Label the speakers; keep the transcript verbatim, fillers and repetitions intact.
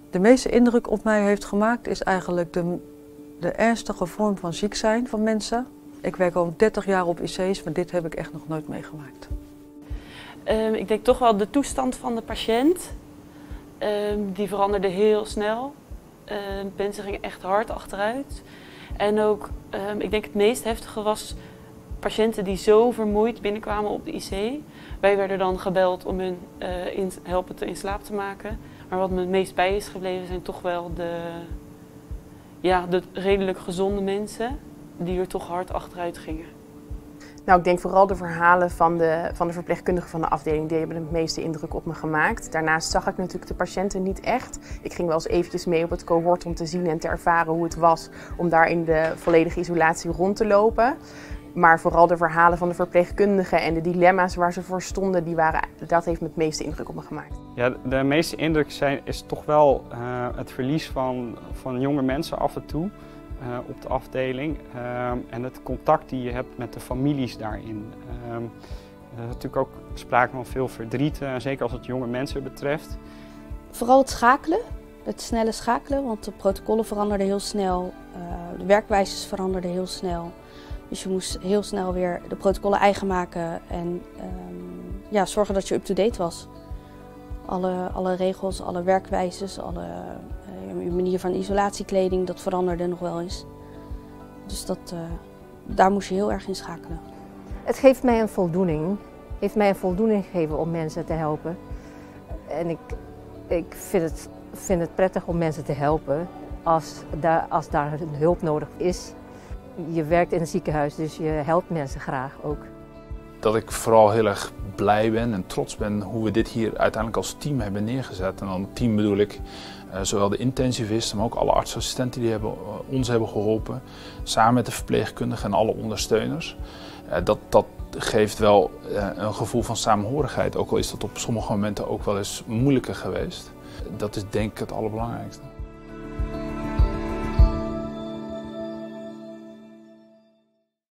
Speaker 1: De meeste indruk op mij heeft gemaakt is eigenlijk de, de ernstige vorm van ziek zijn van mensen. Ik werk al dertig jaar op I C's, maar dit heb ik echt nog nooit meegemaakt.
Speaker 2: Um, ik denk toch wel de toestand van de patiënt. Um, die veranderde heel snel. Um, mensen gingen echt hard achteruit. En ook, um, ik denk het meest heftige was patiënten die zo vermoeid binnenkwamen op de I C. Wij werden dan gebeld om hun uh, in, helpen te in slaap te maken. Maar wat me het meest bij is gebleven zijn toch wel de, ja, de redelijk gezonde mensen die er toch hard achteruit gingen.
Speaker 3: Nou, ik denk vooral de verhalen van de, van de verpleegkundigen van de afdeling, die hebben het meeste indruk op me gemaakt. Daarnaast zag ik natuurlijk de patiënten niet echt. Ik ging wel eens eventjes mee op het cohort om te zien en te ervaren hoe het was om daar in de volledige isolatie rond te lopen. Maar vooral de verhalen van de verpleegkundigen en de dilemma's waar ze voor stonden, die waren, dat heeft me het meeste indruk op me gemaakt.
Speaker 4: Ja, de meeste indruk zijn, is toch wel uh, het verlies van, van jonge mensen af en toe. Uh, op de afdeling uh, en het contact die je hebt met de families daarin. Uh, er is natuurlijk ook sprake van veel verdriet, uh, zeker als het jonge mensen betreft.
Speaker 5: Vooral het schakelen, het snelle schakelen, want de protocollen veranderden heel snel, uh, de werkwijzes veranderden heel snel. Dus je moest heel snel weer de protocollen eigen maken en um, ja, zorgen dat je up-to-date was. Alle, alle regels, alle werkwijzes, alle uh, manier van isolatiekleding, dat veranderde nog wel eens. Dus dat, uh, daar moest je heel erg in schakelen.
Speaker 6: Het geeft mij een voldoening. Heeft mij een voldoening gegeven om mensen te helpen. En ik, ik vind, het, vind het prettig om mensen te helpen als daar, als daar hulp nodig is. Je werkt in een ziekenhuis, dus je helpt mensen graag ook.
Speaker 7: Dat ik vooral heel erg blij ben en trots ben hoe we dit hier uiteindelijk als team hebben neergezet. En dan team bedoel ik uh, zowel de intensivisten, maar ook alle artsassistenten die hebben, uh, ons hebben geholpen. Samen met de verpleegkundigen en alle ondersteuners. Uh, dat, dat geeft wel uh, een gevoel van samenhorigheid, ook al is dat op sommige momenten ook wel eens moeilijker geweest. Dat is denk ik het allerbelangrijkste.